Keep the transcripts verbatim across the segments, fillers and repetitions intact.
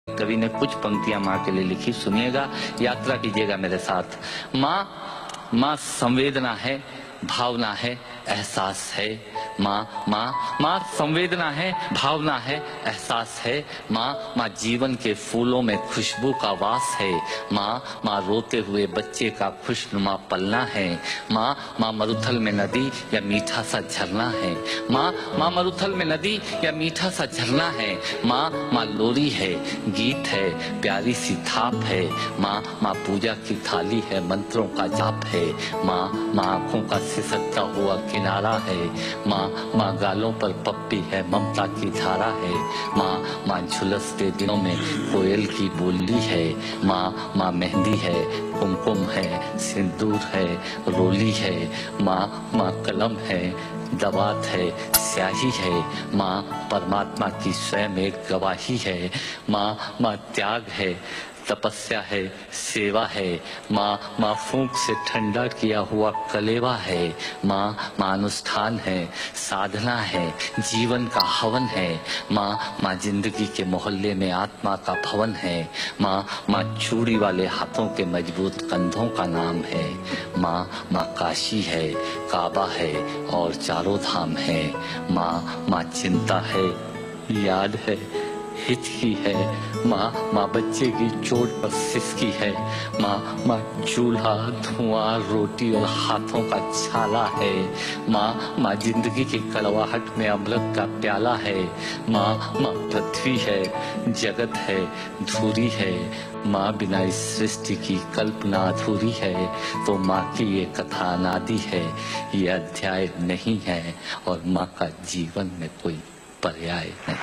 कवि ने कुछ पंक्तियां माँ के लिए लिखी, सुनिएगा, यात्रा कीजिएगा मेरे साथ। माँ माँ संवेदना है, भावना है, एहसास है। माँ माँ माँ संवेदना है, भावना है, एहसास है। माँ माँ जीवन के फूलों में खुशबू का वास है। माँ माँ रोते हुए बच्चे का खुशनुमा पलना है। माँ माँ मरुथल में नदी या मीठा सा झरना है। माँ माँ मरुथल में नदी या मीठा सा झरना है। माँ माँ लोरी है, गीत है, प्यारी सी थाप है। माँ माँ पूजा की थाली है, मंत्रों का जाप है। माँ माँ आंखों का सिसकता हुआ किनारा है। माँ माँ गालों पर पप्पी है, ममता की धारा है। माँ माँ झुलसते दिनों में कोयल की बोली है। माँ माँ मेहंदी है, कुमकुम है, सिंदूर है, रोली है। माँ माँ कलम है, दवात है, स्याही है। माँ परमात्मा की स्वयं एक गवाही है। माँ माँ त्याग है, तपस्या है, सेवा है। माँ माँ फूंक से ठंडा किया हुआ कलेवा है। माँ माँ अनुष्ठान है, साधना है, जीवन का हवन है। माँ माँ जिंदगी के मोहल्ले में आत्मा का भवन है। माँ माँ चूड़ी वाले हाथों के मजबूत कंधों का नाम है। माँ माँ काशी है, काबा है और चारों धाम है। माँ माँ चिंता है, याद है, हिचकी है। माँ माँ बच्चे की चोट पर सिसकी है। माँ माँ चूल्हा, धुआं, रोटी और हाथों का छाला है। माँ माँ जिंदगी की कड़वाहट में अमृत का प्याला है। माँ माँ पृथ्वी है, जगत है, धूरी है। माँ बिना इस सृष्टि की कल्पना अधूरी है। तो माँ की ये कथा अनादि है, ये अध्याय नहीं है और माँ का जीवन में कोई पर्याय नहीं,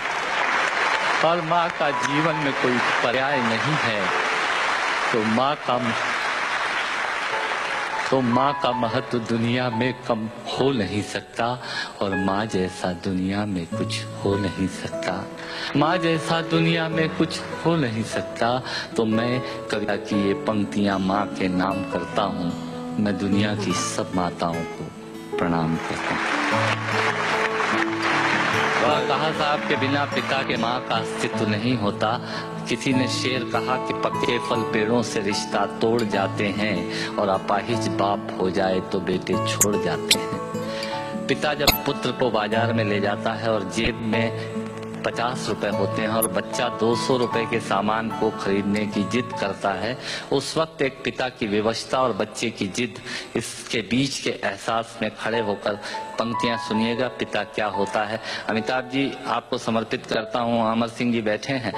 और माँ का जीवन में कोई पर्याय नहीं है। तो माँ का तो माँ का महत्व दुनिया में कम हो नहीं सकता, और माँ जैसा दुनिया में कुछ हो नहीं सकता। माँ जैसा दुनिया में कुछ हो नहीं सकता। तो मैं कविता की ये पंक्तियां माँ के नाम करता हूँ। मैं दुनिया की सब माताओं को प्रणाम करता हूँ। कहा साहब के बिना पिता के माँ का अस्तित्व नहीं होता। किसी ने शेर कहा कि पक्के फल पेड़ों से रिश्ता तोड़ जाते हैं, और अपाहिज बाप हो जाए तो बेटे छोड़ जाते हैं। पिता जब पुत्र को बाजार में ले जाता है और जेब में पचास रुपए होते हैं और बच्चा दो सौ रुपए के सामान को खरीदने की जिद करता है, उस वक्त एक पिता की विवशता और बच्चे की जिद, इसके बीच के एहसास में खड़े होकर पंक्तियां सुनिएगा, पिता क्या होता है। अमिताभ जी आपको समर्पित करता हूं, अमर सिंह जी बैठे हैं।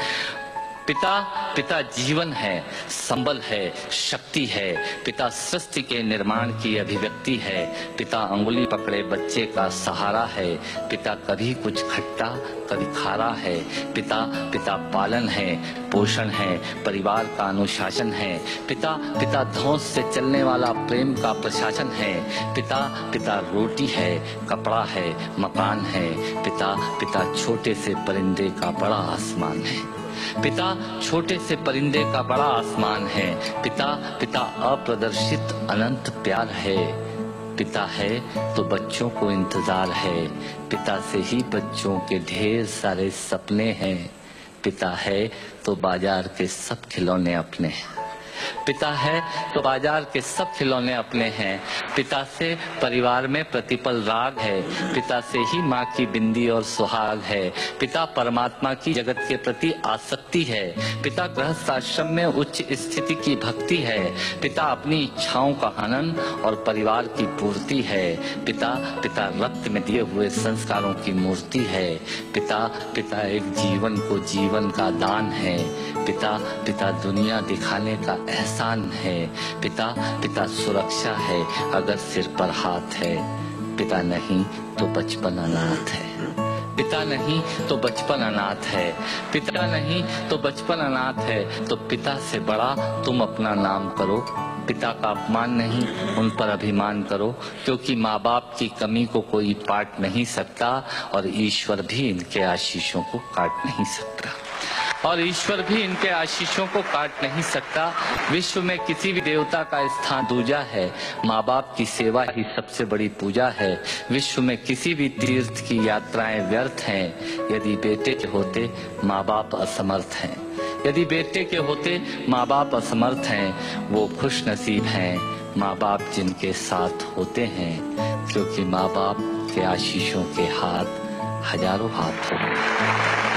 पिता पिता जीवन है, संबल है, शक्ति है। पिता सृष्टि के निर्माण की अभिव्यक्ति है। पिता अंगुली पकड़े बच्चे का सहारा है। पिता कभी कुछ खट्टा कभी खारा है। पिता पिता पालन है, पोषण है, परिवार का अनुशासन है। पिता पिता धौंस से चलने वाला प्रेम का प्रशासन है। पिता पिता रोटी है, कपड़ा है, मकान है। पिता पिता छोटे से परिंदे का बड़ा आसमान है। पिता छोटे से परिंदे का बड़ा आसमान है। पिता पिता अप्रदर्शित अनंत प्यार है। पिता है तो बच्चों को इंतजार है। पिता से ही बच्चों के ढेर सारे सपने हैं। पिता है तो बाजार के सब खिलौने अपने हैं। पिता है तो बाजार के सब खिलौने अपने हैं। पिता से परिवार में प्रतिपल राग है। पिता से ही माँ की बिंदी और सुहाग है। पिता परमात्मा की जगत के प्रति आसक्ति है। पिता गृहस्थ आश्रम में उच्च स्थिति की भक्ति है। पिता अपनी इच्छाओं का हनन और परिवार की पूर्ति है। पिता पिता रक्त में दिए हुए संस्कारों की मूर्ति है। पिता पिता एक जीवन को जीवन का दान है। पिता पिता दुनिया दिखाने का एहसान है। पिता पिता सुरक्षा है अगर सिर पर हाथ है। पिता नहीं तो बचपन अनाथ है। पिता नहीं तो बचपन अनाथ है। पिता नहीं तो बचपन अनाथ है। तो पिता से बड़ा तुम अपना नाम करो। पिता का अपमान नहीं, उन पर अभिमान करो, क्योंकि माँ बाप की कमी को कोई पाट नहीं सकता, और ईश्वर भी इनके आशीषों को काट नहीं सकता और ईश्वर भी इनके आशीषों को काट नहीं सकता। विश्व में किसी भी देवता का स्थान दूजा है। माँ बाप की सेवा ही सबसे बड़ी पूजा है। विश्व में किसी भी तीर्थ की यात्राएं व्यर्थ हैं यदि बेटे होते माँ बाप असमर्थ हैं। यदि बेटे के होते माँ बाप असमर्थ हैं, वो खुश नसीब हैं माँ बाप जिनके साथ होते हैं, क्योंकि माँ बाप के आशीषों के हाथ हजारों हाथ होते हैं।